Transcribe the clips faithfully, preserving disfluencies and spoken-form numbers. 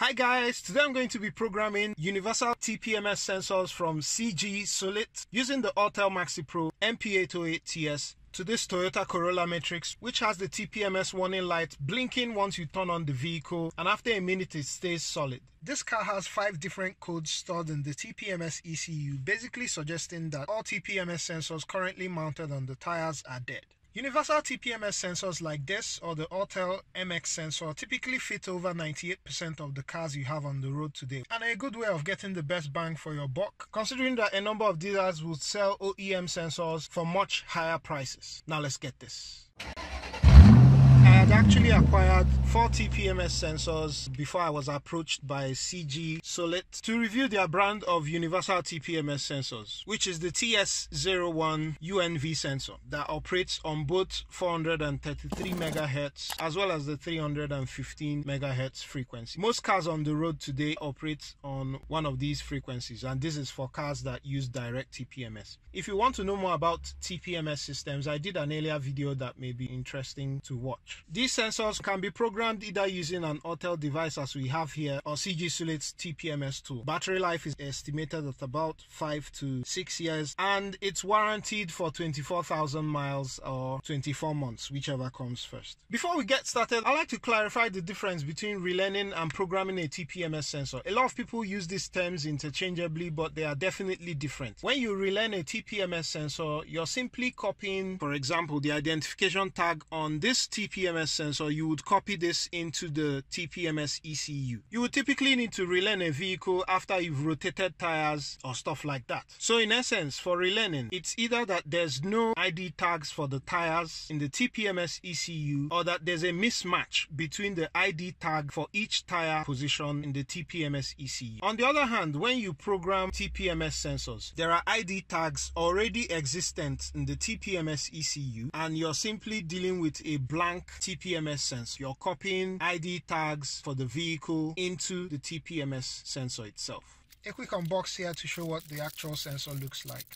Hi guys, today I'm going to be programming universal T P M S sensors from CGSULIT using the Autel MaxiPro M P eight oh eight T S to this Toyota Corolla Matrix, which has the T P M S warning light blinking once you turn on the vehicle, and after a minute it stays solid. This car has five different codes stored in the T P M S E C U, basically suggesting that all T P M S sensors currently mounted on the tires are dead. Universal T P M S sensors like this or the Autel M X sensor typically fit over ninety-eight percent of the cars you have on the road today, and are a good way of getting the best bang for your buck, considering that a number of dealers would sell O E M sensors for much higher prices. Now let's get this. I had actually acquired four T P M S sensors before I was approached by CGSULIT to review their brand of universal T P M S sensors, which is the T S zero one U N V sensor that operates on both four hundred thirty-three megahertz as well as the three hundred fifteen megahertz frequency. Most cars on the road today operate on one of these frequencies, and this is for cars that use direct T P M S. If you want to know more about T P M S systems, I did an earlier video that may be interesting to watch. These sensors can be programmed either using an Autel device as we have here or CGSULIT's T P M S tool. Battery life is estimated at about five to six years and it's warranted for twenty-four thousand miles or twenty-four months, whichever comes first. Before we get started, I'd like to clarify the difference between relearning and programming a T P M S sensor. A lot of people use these terms interchangeably, but they are definitely different. When you relearn a T P M S sensor, you're simply copying, for example, the identification tag on this T P M S sensor. You would copy this into the T P M S E C U. You would typically need to relearn a vehicle after you've rotated tires or stuff like that. So in essence, for relearning, it's either that there's no I D tags for the tires in the T P M S E C U, or that there's a mismatch between the I D tag for each tire position in the T P M S E C U. On the other hand, when you program T P M S sensors, there are I D tags already existent in the T P M S E C U, and you're simply dealing with a blank T P M S sensor. You're copying I D tags for the vehicle into the T P M S sensor itself. A quick unbox here to show what the actual sensor looks like.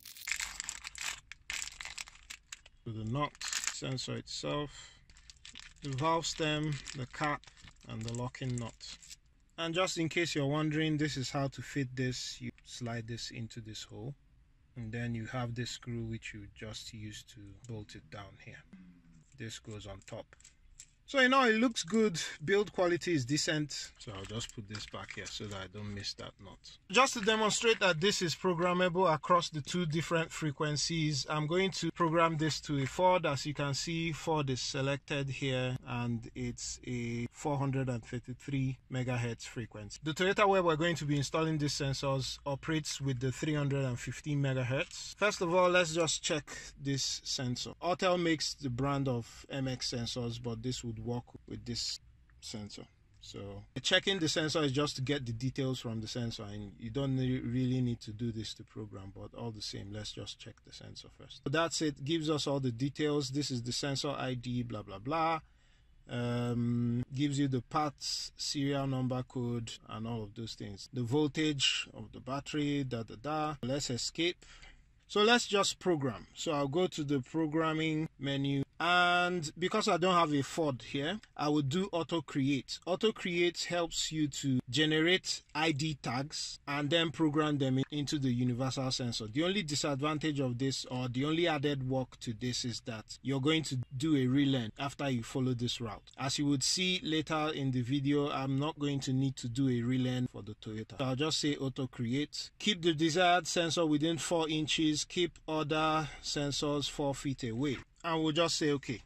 So the nut, sensor itself, the valve stem, the cap, and the locking nut. And just in case you're wondering, this is how to fit this. You slide this into this hole, and then you have this screw which you just use to bolt it down here. This goes on top. So you know, it looks good, build quality is decent, so I'll just put this back here so that I don't miss that nut. Just to demonstrate that this is programmable across the two different frequencies, I'm going to program this to a Ford. As you can see, Ford is selected here and it's a four hundred thirty-three megahertz frequency. The Toyota where we're going to be installing these sensors operates with the three hundred fifteen megahertz. First of all, let's just check this sensor. Autel makes the brand of M X sensors, but this would work with this sensor. So checking the sensor is just to get the details from the sensor, and you don't really need to do this to program, but all the same, let's just check the sensor first. So that's it, gives us all the details. This is the sensor I D, blah blah blah. Um, gives you the parts serial number code and all of those things, the voltage of the battery, da da da. Let's escape. So let's just program. So I'll go to the programming menu, and because I don't have a Ford here, I will do auto create. Auto create helps you to generate I D tags and then program them into the universal sensor. The only disadvantage of this, or the only added work to this, is that you're going to do a relearn after you follow this route. As you would see later in the video, I'm not going to need to do a relearn for the Toyota. So I'll just say auto create. Keep the desired sensor within four inches. Keep other sensors four feet away, and we'll just say okay.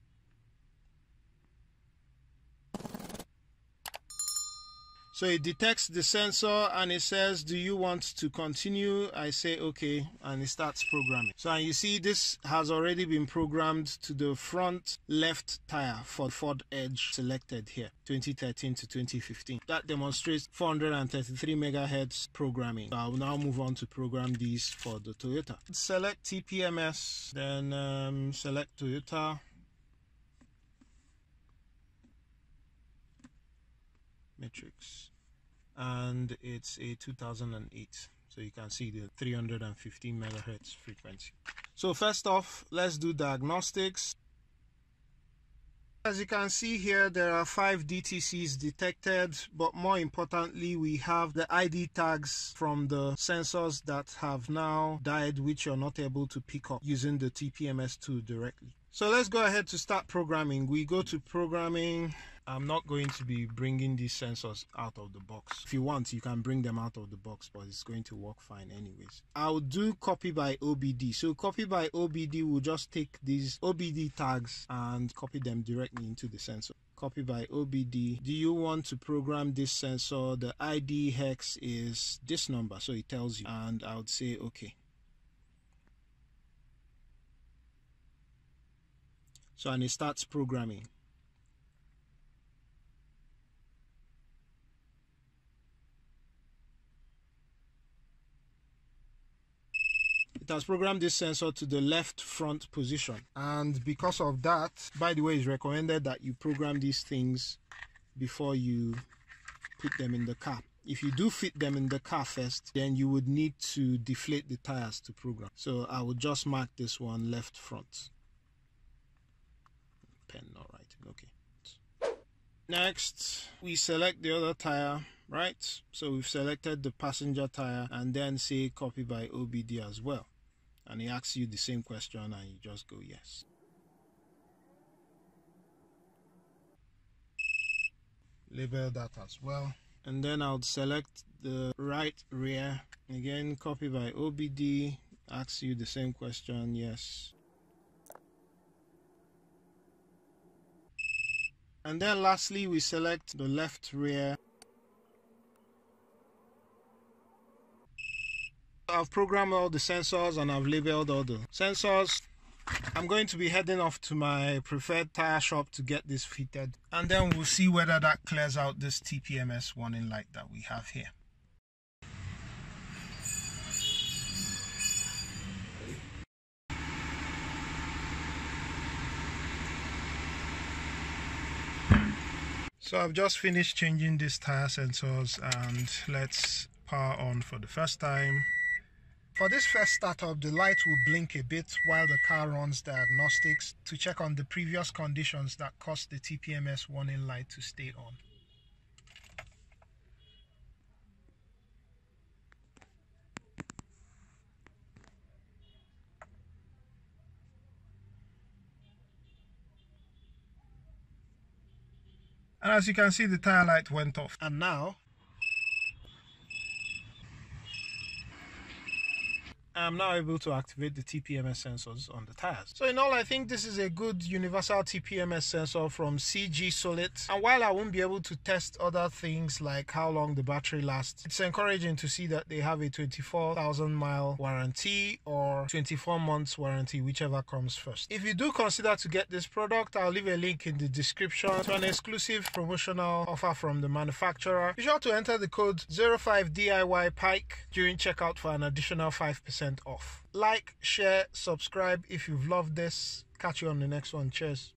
So it detects the sensor and it says, do you want to continue? I say okay, and it starts programming. So and you see this has already been programmed to the front left tire for Ford Edge selected here, twenty thirteen to twenty fifteen. That demonstrates four hundred thirty-three megahertz programming. So I'll now move on to program these for the Toyota. Select T P M S, then um, select Toyota. Matrix, and it's a two thousand eight, so you can see the three hundred fifteen megahertz frequency. So first off, let's do diagnostics. As you can see here, there are five D T Cs detected, but more importantly, we have the I D tags from the sensors that have now died, which you're not able to pick up using the T P M S tool directly. So let's go ahead to start programming. We go to programming. I'm not going to be bringing these sensors out of the box. If you want, you can bring them out of the box, but it's going to work fine anyways. I'll do copy by O B D. So copy by O B D will just take these O B D tags and copy them directly into the sensor. Copy by O B D. Do you want to program this sensor? The I D hex is this number, so it tells you, and I would say okay. So, and it starts programming. It has programmed this sensor to the left front position, and because of that, by the way, it's recommended that you program these things before you put them in the car. If you do fit them in the car first, then you would need to deflate the tires to program. So I will just mark this one left front. Pen not writing, okay. Next, we select the other tire, right? So we've selected the passenger tire, and then say copy by O B D as well. And he asks you the same question and you just go yes. Label that as well. And then I'll select the right rear. Again, copy by O B D, asks you the same question, yes. And then lastly, we select the left rear. I've programmed all the sensors and I've labeled all the sensors. I'm going to be heading off to my preferred tire shop to get this fitted, and then we'll see whether that clears out this T P M S warning light that we have here. So I've just finished changing these tire sensors, and let's power on for the first time. For this first startup, the light will blink a bit while the car runs diagnostics to check on the previous conditions that caused the T P M S warning light to stay on. And as you can see, the tire light went off. And now I'm now able to activate the T P M S sensors on the tires. So in all, I think this is a good universal T P M S sensor from CGSULIT. And while I won't be able to test other things like how long the battery lasts, it's encouraging to see that they have a twenty-four thousand mile warranty or twenty-four months warranty, whichever comes first. If you do consider to get this product, I'll leave a link in the description to an exclusive promotional offer from the manufacturer. Be sure to enter the code zero five D I Y Pike during checkout for an additional five percent off. Like, share, subscribe if you've loved this. Catch you on the next one. Cheers.